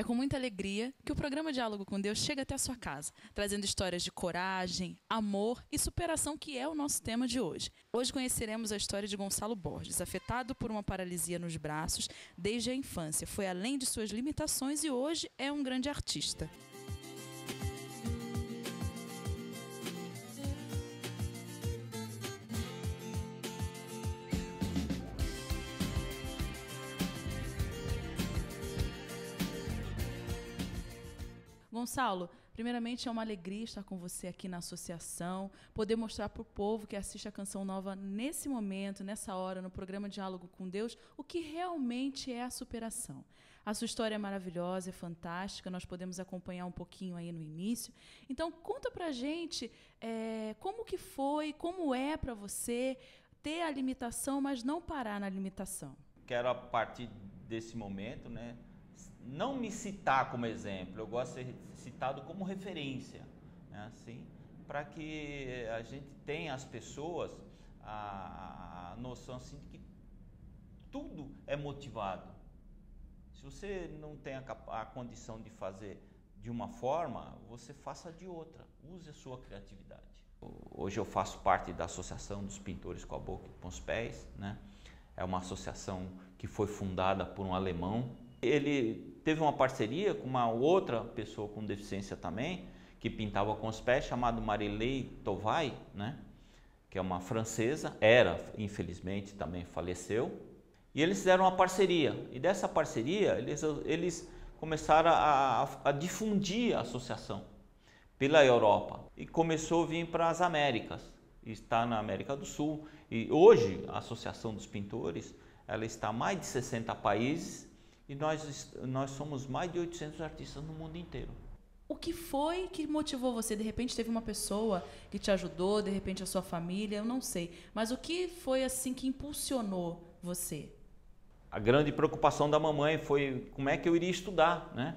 É com muita alegria que o programa Diálogo com Deus chega até a sua casa, trazendo histórias de coragem, amor e superação, que é o nosso tema de hoje. Hoje conheceremos a história de Gonçalo Borges, afetado por uma paralisia nos braços desde a infância. Foi além de suas limitações e hoje é um grande artista. Gonçalo, primeiramente é uma alegria estar com você aqui na associação, poder mostrar para o povo que assiste a Canção Nova nesse momento, nessa hora, no programa Diálogo com Deus, o que realmente é a superação. A sua história é maravilhosa, é fantástica, nós podemos acompanhar um pouquinho aí no início. Então, conta pra gente como que foi, como é para você ter a limitação, mas não parar na limitação. Quero, a partir desse momento, né, não me citar como exemplo, eu gosto de ser citado como referência, né, assim, para que a gente tenha as pessoas a noção assim, de que tudo é motivado. Se você não tem a condição de fazer de uma forma, você faça de outra, use a sua criatividade. Hoje eu faço parte da Associação dos Pintores com a Boca e com os Pés, né? É uma associação que foi fundada por um alemão. Ele teve uma parceria com uma outra pessoa com deficiência também, que pintava com os pés, chamada Marilei Tovai, né? Que é uma francesa, infelizmente também faleceu. E eles fizeram uma parceria, e dessa parceria eles começaram a difundir a associação pela Europa e começou a vir para as Américas, está na América do Sul. E hoje a Associação dos Pintores, ela está em mais de 60 países e nós somos mais de 800 artistas no mundo inteiro. O que foi que motivou você? De repente teve uma pessoa que te ajudou, de repente a sua família, eu não sei. Mas o que foi assim que impulsionou você? A grande preocupação da mamãe foi como é que eu iria estudar, né?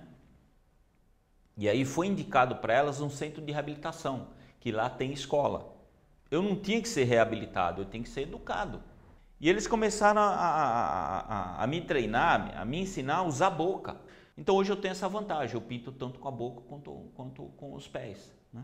E aí foi indicado para elas um centro de reabilitação, que lá tem escola. Eu não tinha que ser reabilitado, eu tinha que ser educado. E eles começaram a me treinar, a me ensinar a usar a boca. Então hoje eu tenho essa vantagem, eu pinto tanto com a boca quanto com os pés, né?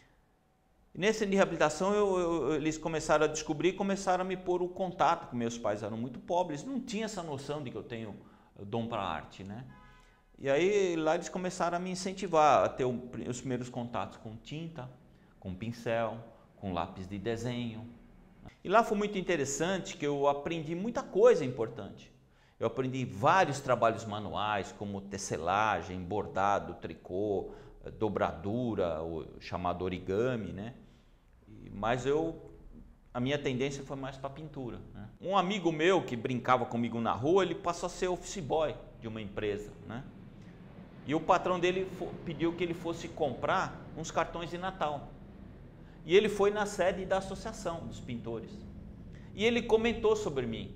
E nesse de reabilitação eles começaram a descobrir, começaram a me pôr o contato, porque meus pais eram muito pobres, não tinha essa noção de que eu tenho dom para arte, né? E aí lá eles começaram a me incentivar a ter os primeiros contatos com tinta, com pincel, com lápis de desenho. E lá foi muito interessante que eu aprendi muita coisa importante. Eu aprendi vários trabalhos manuais, como tecelagem, bordado, tricô, dobradura, o chamado origami, né? Mas a minha tendência foi mais para pintura, né? Um amigo meu que brincava comigo na rua, ele passou a ser office boy de uma empresa, né? E o patrão dele pediu que ele fosse comprar uns cartões de Natal. E ele foi na sede da Associação dos Pintores. E ele comentou sobre mim.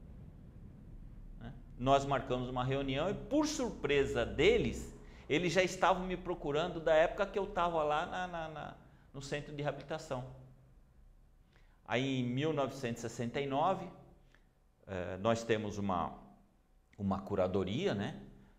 Nós marcamos uma reunião e, por surpresa deles, eles já estavam me procurando da época que eu estava lá no centro de reabilitação. Aí, em 1969, nós temos uma curadoria, né?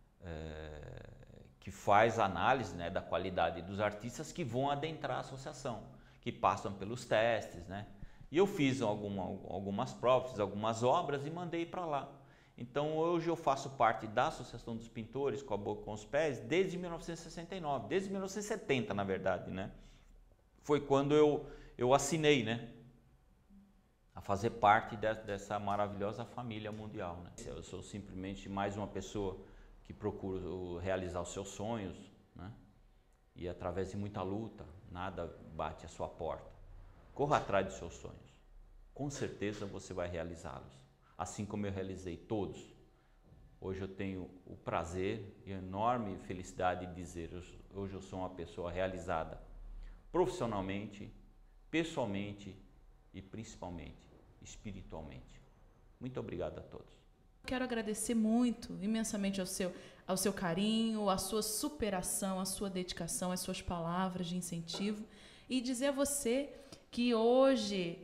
Que faz análise, né, da qualidade dos artistas que vão adentrar a associação, que passam pelos testes, né? E eu fiz algumas provas, fiz algumas obras e mandei para lá. Então hoje eu faço parte da Associação dos Pintores com a Boca e com os Pés desde 1969, desde 1970 na verdade, né? Foi quando eu assinei, né, a fazer parte dessa maravilhosa família mundial, né? Eu sou simplesmente mais uma pessoa que procura realizar os seus sonhos, né? E através de muita luta, nada bate a sua porta. Corra atrás dos seus sonhos. Com certeza você vai realizá-los. Assim como eu realizei todos. Hoje eu tenho o prazer e a enorme felicidade de dizer, hoje eu sou uma pessoa realizada profissionalmente, pessoalmente e principalmente espiritualmente. Muito obrigado a todos. Quero agradecer muito, imensamente ao seu carinho, à sua superação, à sua dedicação, às suas palavras de incentivo e dizer a você que hoje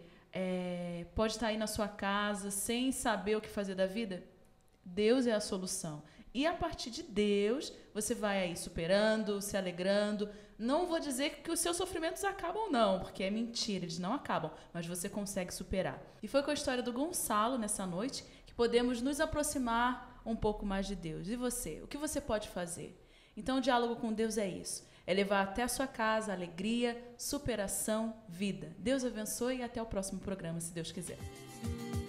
pode estar aí na sua casa sem saber o que fazer da vida. Deus é a solução. E a partir de Deus, você vai aí superando, se alegrando. Não vou dizer que os seus sofrimentos acabam não, porque é mentira, eles não acabam, mas você consegue superar. E foi com a história do Gonçalo nessa noite que podemos nos aproximar um pouco mais de Deus. E você? O que você pode fazer? Então, o diálogo com Deus é isso. É levar até a sua casa alegria, superação, vida. Deus abençoe e até o próximo programa, se Deus quiser.